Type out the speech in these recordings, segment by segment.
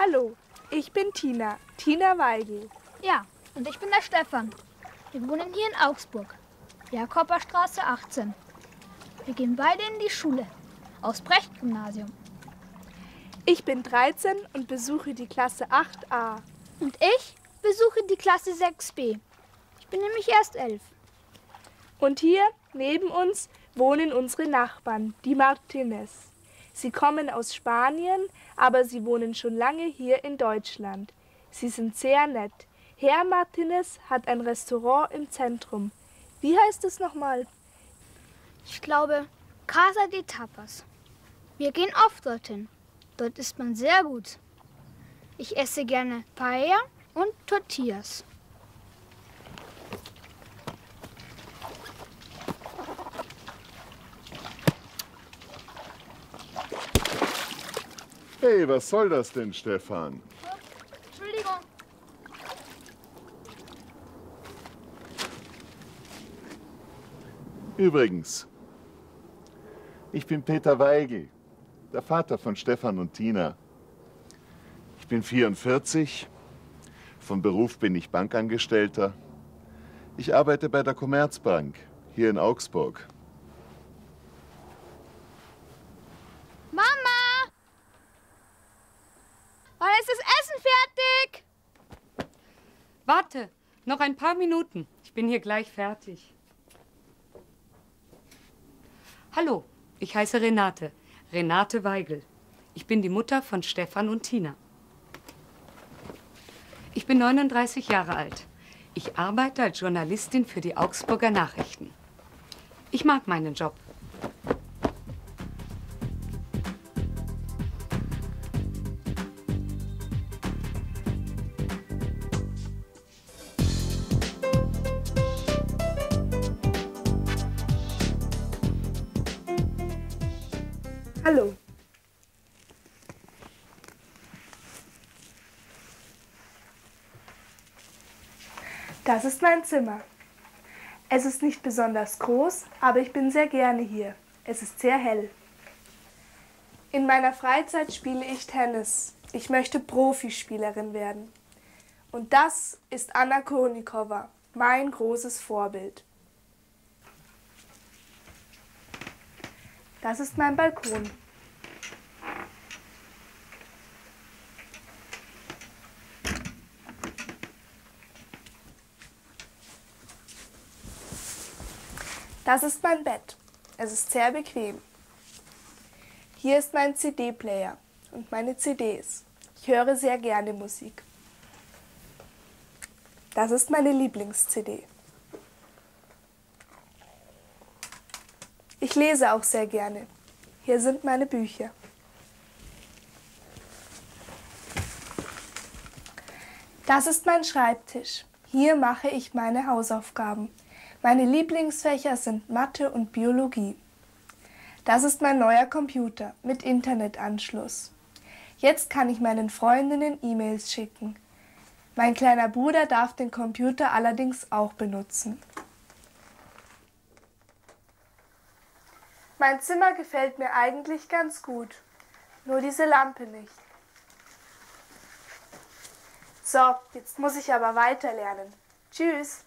Hallo, ich bin Tina, Tina Weigel. Ja, und ich bin der Stefan. Wir wohnen hier in Augsburg, Jakoberstraße 18. Wir gehen beide in die Schule, aufs Brecht-Gymnasium. Ich bin 13 und besuche die Klasse 8a. Und ich besuche die Klasse 6b. Ich bin nämlich erst 11. Und hier neben uns wohnen unsere Nachbarn, die Martinez. Sie kommen aus Spanien, aber sie wohnen schon lange hier in Deutschland. Sie sind sehr nett. Herr Martinez hat ein Restaurant im Zentrum. Wie heißt es nochmal? Ich glaube, Casa de Tapas. Wir gehen oft dorthin. Dort isst man sehr gut. Ich esse gerne Paella und Tortillas. Hey, was soll das denn, Stefan? Entschuldigung. Übrigens, ich bin Peter Weigel, der Vater von Stefan und Tina. Ich bin 44, von Beruf bin ich Bankangestellter. Ich arbeite bei der Commerzbank hier in Augsburg. Mama! Wann ist das Essen fertig? Warte, noch ein paar Minuten. Ich bin hier gleich fertig. Hallo, ich heiße Renate. Renate Weigel. Ich bin die Mutter von Stefan und Tina. Ich bin 39 Jahre alt. Ich arbeite als Journalistin für die Augsburger Nachrichten. Ich mag meinen Job. Hallo. Das ist mein Zimmer. Es ist nicht besonders groß, aber ich bin sehr gerne hier. Es ist sehr hell. In meiner Freizeit spiele ich Tennis. Ich möchte Profispielerin werden. Und das ist Anna Kournikova, mein großes Vorbild. Das ist mein Balkon. Das ist mein Bett. Es ist sehr bequem. Hier ist mein CD-Player und meine CDs. Ich höre sehr gerne Musik. Das ist meine Lieblings-CD. Ich lese auch sehr gerne. Hier sind meine Bücher. Das ist mein Schreibtisch. Hier mache ich meine Hausaufgaben. Meine Lieblingsfächer sind Mathe und Biologie. Das ist mein neuer Computer mit Internetanschluss. Jetzt kann ich meinen Freundinnen E-Mails schicken. Mein kleiner Bruder darf den Computer allerdings auch benutzen. Mein Zimmer gefällt mir eigentlich ganz gut, nur diese Lampe nicht. So, jetzt muss ich aber weiter lernen. Tschüss!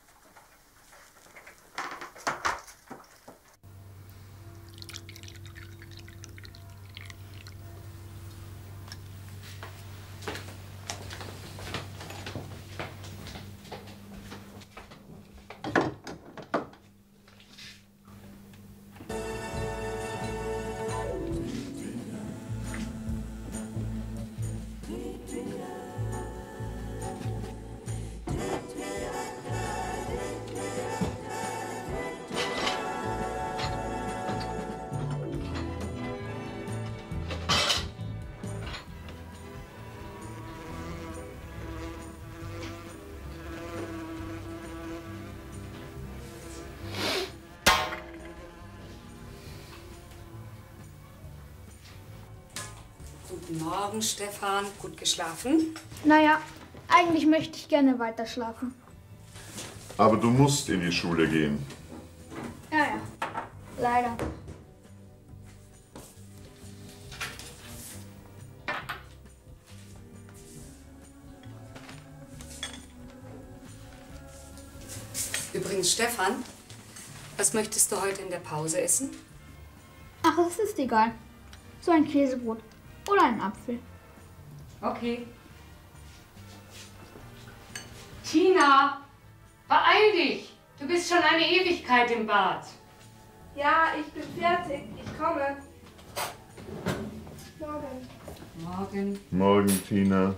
Guten Morgen, Stefan. Gut geschlafen? Naja, eigentlich möchte ich gerne weiter schlafen. Aber du musst in die Schule gehen. Ja, leider. Übrigens, Stefan, was möchtest du heute in der Pause essen? Ach, es ist egal. So ein Käsebrot oder ein Apfel. Okay. Tina, beeil dich! Du bist schon eine Ewigkeit im Bad. Ja, ich bin fertig. Ich komme. Morgen. Morgen. Morgen, Tina.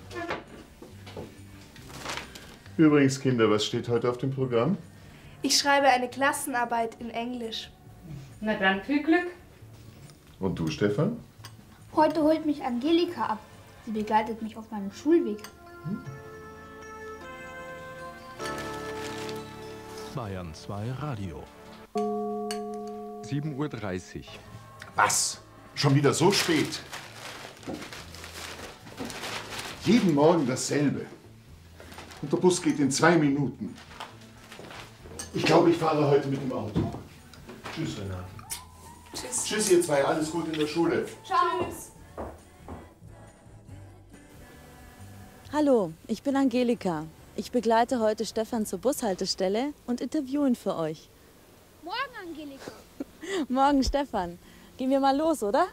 Übrigens, Kinder, was steht heute auf dem Programm? Ich schreibe eine Klassenarbeit in Englisch. Na dann, viel Glück. Und du, Stefan? Heute holt mich Angelika ab. Sie begleitet mich auf meinem Schulweg. Bayern 2 Radio. 7:30 Uhr. Was? Schon wieder so spät? Jeden Morgen dasselbe. Und der Bus geht in 2 Minuten. Ich glaube, ich fahre heute mit dem Auto. Tschüss, Renate. Tschüss. Tschüss, ihr zwei. Alles gut in der Schule. Ciao. Hallo, ich bin Angelika. Ich begleite heute Stefan zur Bushaltestelle und interviewe ihn für euch. Morgen, Angelika. Morgen, Stefan. Gehen wir mal los, oder?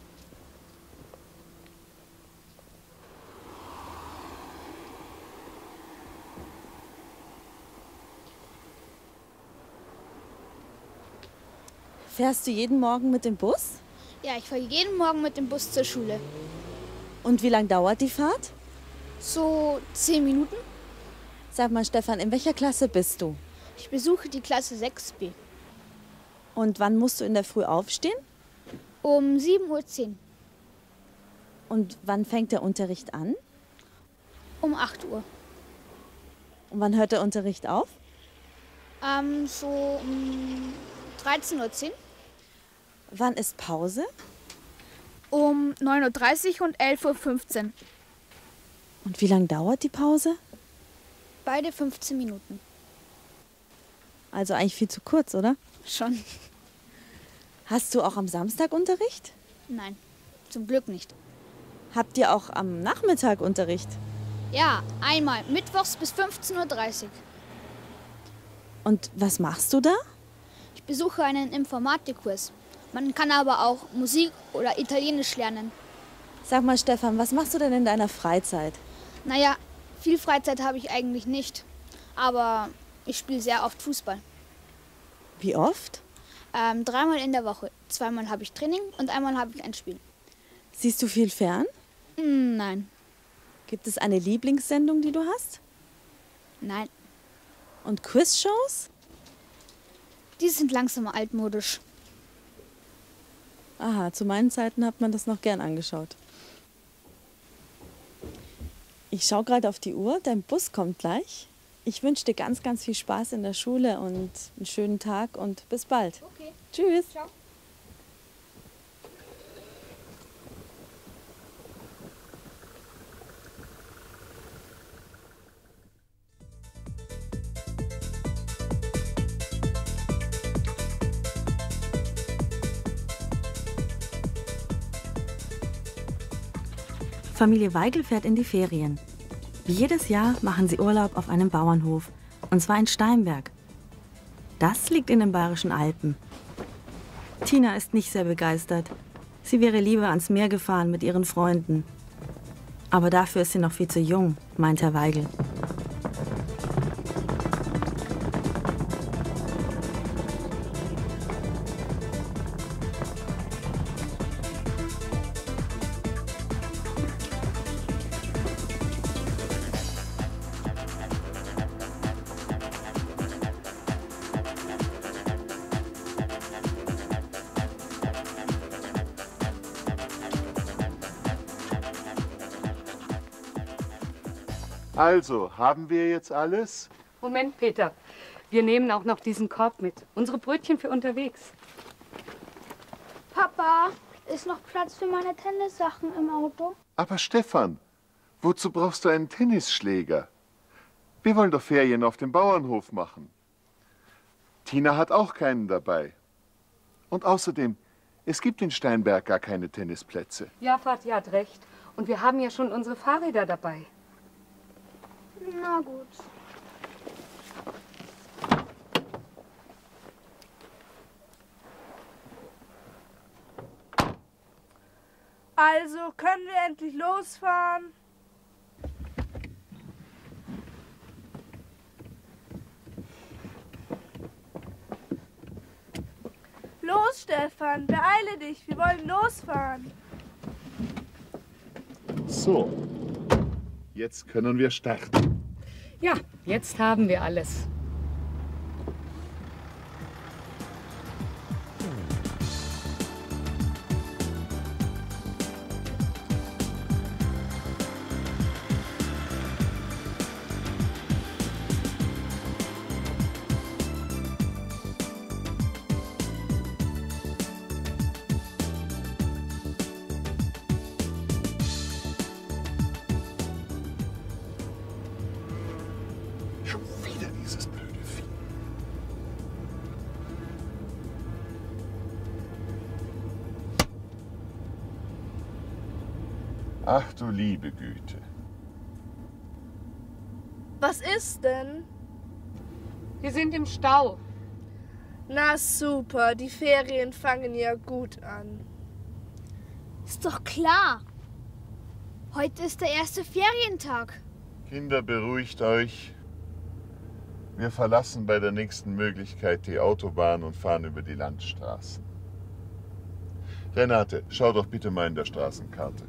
Fährst du jeden Morgen mit dem Bus? Ja, ich fahre jeden Morgen mit dem Bus zur Schule. Und wie lang dauert die Fahrt? So 10 Minuten. Sag mal, Stefan, in welcher Klasse bist du? Ich besuche die Klasse 6b. Und wann musst du in der Früh aufstehen? Um 7:10 Uhr. Und wann fängt der Unterricht an? Um 8 Uhr. Und wann hört der Unterricht auf? So um 13:10 Uhr. Wann ist Pause? Um 9:30 Uhr und 11:15 Uhr. Und wie lang dauert die Pause? Beide 15 Minuten. Also eigentlich viel zu kurz, oder? Schon. Hast du auch am Samstag Unterricht? Nein, zum Glück nicht. Habt ihr auch am Nachmittag Unterricht? Ja, einmal mittwochs bis 15:30 Uhr. Und was machst du da? Ich besuche einen Informatikkurs. Man kann aber auch Musik oder Italienisch lernen. Sag mal, Stefan, was machst du denn in deiner Freizeit? Naja, viel Freizeit habe ich eigentlich nicht. Aber ich spiele sehr oft Fußball. Wie oft? 3-mal in der Woche. 2-mal habe ich Training und einmal habe ich ein Spiel. Siehst du viel fern? Nein, Gibt es eine Lieblingssendung, die du hast? nein. Und Quizshows? Die sind langsam altmodisch. Aha, zu meinen Zeiten hat man das noch gern angeschaut. Ich schaue gerade auf die Uhr, dein Bus kommt gleich. Ich wünsche dir ganz, ganz viel Spaß in der Schule und einen schönen Tag und bis bald. Okay, Tschüss. ciao. Familie Weigel fährt in die Ferien. Wie jedes Jahr machen sie Urlaub auf einem Bauernhof, und zwar in Steinberg. Das liegt in den Bayerischen Alpen. Tina ist nicht sehr begeistert. Sie wäre lieber ans Meer gefahren mit ihren Freunden. Aber dafür ist sie noch viel zu jung, meint Herr Weigel. Also, haben wir jetzt alles? Moment, Peter. Wir nehmen auch noch diesen Korb mit. Unsere Brötchen für unterwegs. Papa, ist noch Platz für meine Tennissachen im Auto? Aber Stefan, wozu brauchst du einen Tennisschläger? Wir wollen doch Ferien auf dem Bauernhof machen. Tina hat auch keinen dabei. Und außerdem, es gibt in Steinberg gar keine Tennisplätze. Ja, Vati hat recht. Und wir haben ja schon unsere Fahrräder dabei. Na gut. Also, können wir endlich losfahren? Los, Stefan, beeile dich, wir wollen losfahren. So, jetzt können wir starten. Ja, jetzt haben wir alles. Schon wieder dieses blöde Vieh. Ach du liebe Güte. Was ist denn? Wir sind im Stau. Na super, die Ferien fangen ja gut an. Ist doch klar. Heute ist der erste Ferientag. Kinder, beruhigt euch. Wir verlassen bei der nächsten Möglichkeit die Autobahn und fahren über die Landstraßen. Renate, schau doch bitte mal in der Straßenkarte.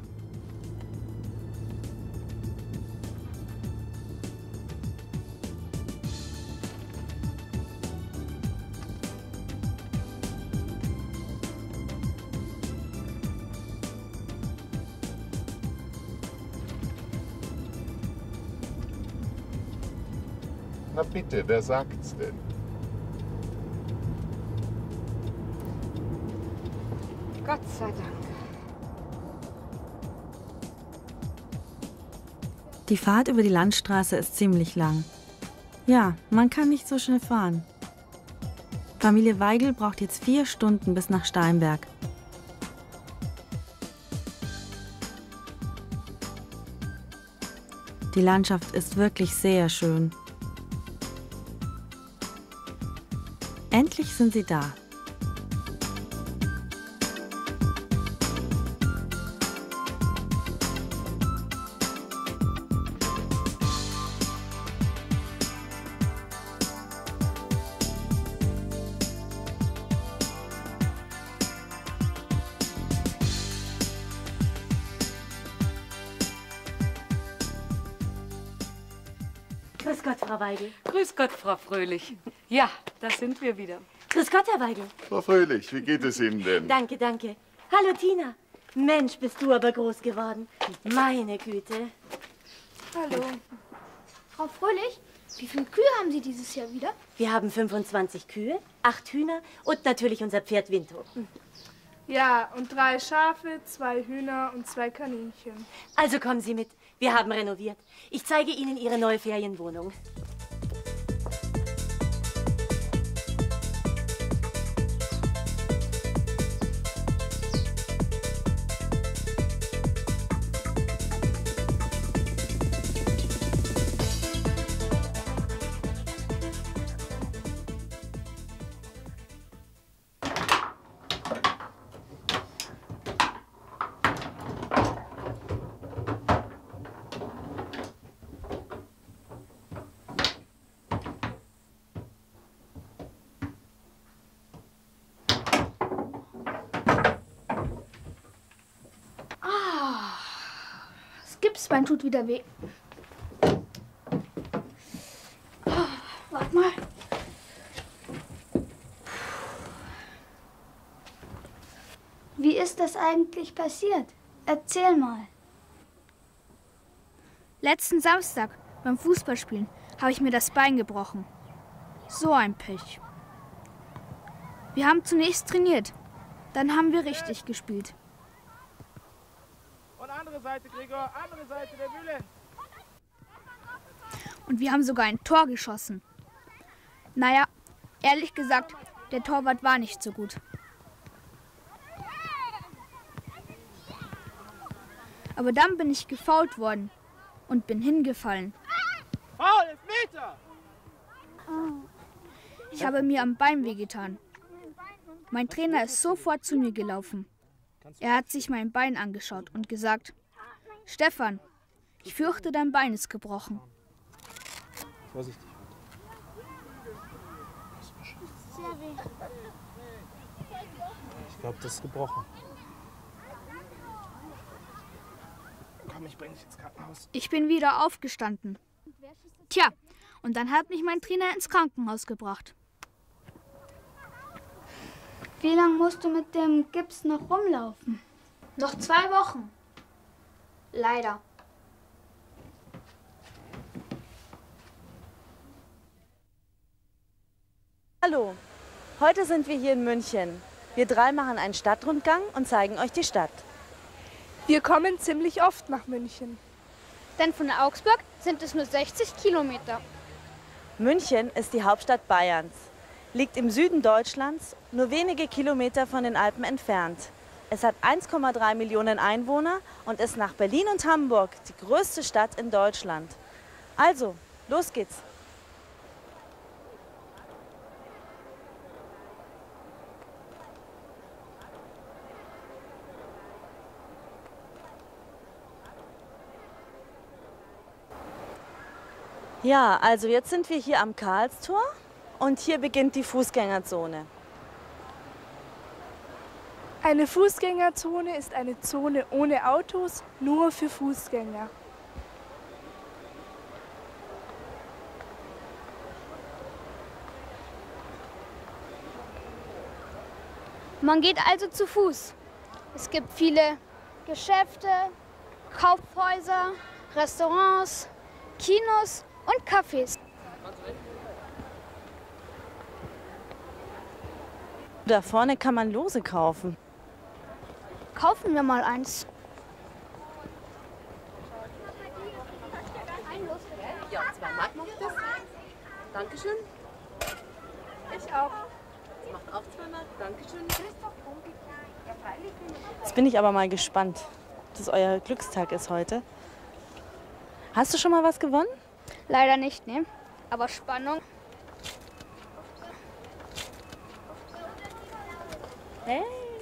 Na bitte, wer sagt's denn? Gott sei Dank. Die Fahrt über die Landstraße ist ziemlich lang. Ja, man kann nicht so schnell fahren. Familie Weigel braucht jetzt 4 Stunden bis nach Steinberg. Die Landschaft ist wirklich sehr schön. Endlich sind sie da. Grüß Gott, Frau Weigel. Grüß Gott, Frau Fröhlich. Ja, da sind wir wieder. Grüß Gott, Herr Weigel. Frau Fröhlich, wie geht es Ihnen denn? Danke, danke. Hallo, Tina. Mensch, bist du aber groß geworden. Meine Güte. Hallo. Frau Fröhlich, wie viele Kühe haben Sie dieses Jahr wieder? Wir haben 25 Kühe, 8 Hühner und natürlich unser Pferd Winto. Ja, und 3 Schafe, 2 Hühner und 2 Kaninchen. Also kommen Sie mit. Wir haben renoviert. Ich zeige Ihnen Ihre neue Ferienwohnung. Gipsbein tut wieder weh. Warte mal. Wie ist das eigentlich passiert? Erzähl mal. Letzten Samstag beim Fußballspielen habe ich mir das Bein gebrochen. So ein Pech. Wir haben zunächst trainiert, dann haben wir richtig gespielt. Und andere Seite, Gregor, andere Seite der Mühle. Und wir haben sogar ein Tor geschossen. Naja, ehrlich gesagt, der Torwart war nicht so gut. Aber dann bin ich gefoult worden und bin hingefallen. Foul, Elfmeter! Ich habe mir am Bein wehgetan. Mein Trainer ist sofort zu mir gelaufen. Er hat sich mein Bein angeschaut und gesagt: Stefan, ich fürchte, dein Bein ist gebrochen. Vorsichtig. Sehr weh. Ich glaube, das ist gebrochen. Komm, ich bringe dich ins Krankenhaus. Ich bin wieder aufgestanden. Tja, und dann hat mich mein Trainer ins Krankenhaus gebracht. Wie lange musst du mit dem Gips noch rumlaufen? Noch 2 Wochen. Leider. Hallo, heute sind wir hier in München. Wir 3 machen einen Stadtrundgang und zeigen euch die Stadt. Wir kommen ziemlich oft nach München. Denn von Augsburg sind es nur 60 Kilometer. München ist die Hauptstadt Bayerns, liegt im Süden Deutschlands, nur wenige Kilometer von den Alpen entfernt. Es hat 1,3 Millionen Einwohner und ist nach Berlin und Hamburg die größte Stadt in Deutschland. Also, los geht's! Ja, also jetzt sind wir hier am Karlstor und hier beginnt die Fußgängerzone. Eine Fußgängerzone ist eine Zone ohne Autos, nur für Fußgänger. Man geht also zu Fuß. Es gibt viele Geschäfte, Kaufhäuser, Restaurants, Kinos und Cafés. Da vorne kann man Lose kaufen. Kaufen wir mal eins. Ja, 2 Mark macht das. Dankeschön. Ich auch. Das macht auch 2 Mark. Dankeschön. Jetzt bin ich aber mal gespannt, dass euer Glückstag ist heute. Hast du schon mal was gewonnen? Leider nicht, ne? Aber Spannung. Hey.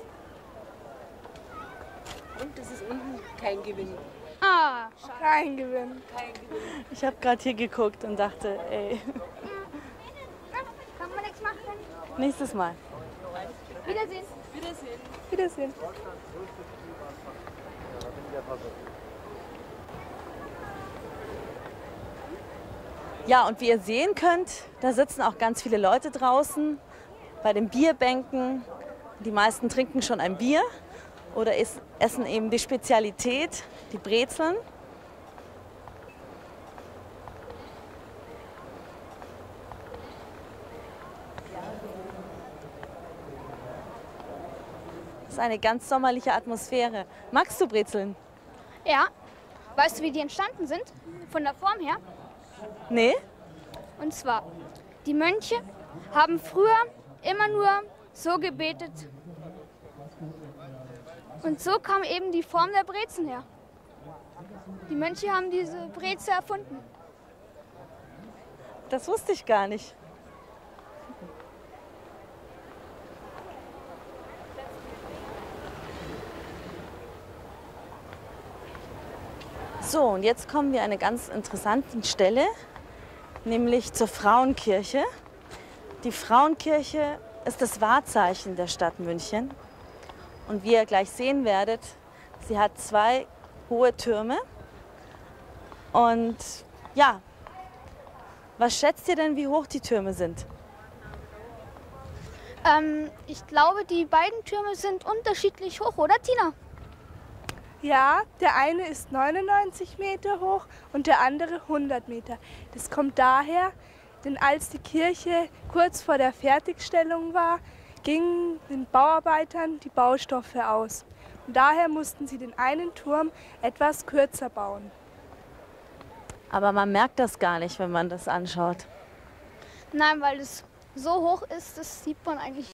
Und das ist unten kein Gewinn. Ah, Kein Gewinn. Kein Gewinn. Ich habe gerade hier geguckt und dachte, ey, kann man nichts machen. nächstes Mal. Wiedersehen. Wiedersehen. Wiedersehen. Ja, und wie ihr sehen könnt, da sitzen auch ganz viele Leute draußen bei den Bierbänken. Die meisten trinken schon ein Bier oder essen eben die Spezialität, die Brezeln. Das ist eine ganz sommerliche Atmosphäre. Magst du Brezeln? Ja. Weißt du, wie die entstanden sind? Von der Form her? Nee? Und zwar, die Mönche haben früher immer nur so gebetet. Und so kam eben die Form der Brezen her. Die Mönche haben diese Breze erfunden. Das wusste ich gar nicht. So, und jetzt kommen wir an eine ganz interessante Stelle, nämlich zur Frauenkirche. Die Frauenkirche ist das Wahrzeichen der Stadt München. Und wie ihr gleich sehen werdet, sie hat 2 hohe Türme. Und ja, was schätzt ihr denn, wie hoch die Türme sind? Ich glaube, die beiden Türme sind unterschiedlich hoch, oder Tina? Ja, der eine ist 99 Meter hoch und der andere 100 Meter. Das kommt daher, denn als die Kirche kurz vor der Fertigstellung war, gingen den Bauarbeitern die Baustoffe aus. Und daher mussten sie den einen Turm etwas kürzer bauen. Aber man merkt das gar nicht, wenn man das anschaut. Nein, weil es so hoch ist, das sieht man eigentlich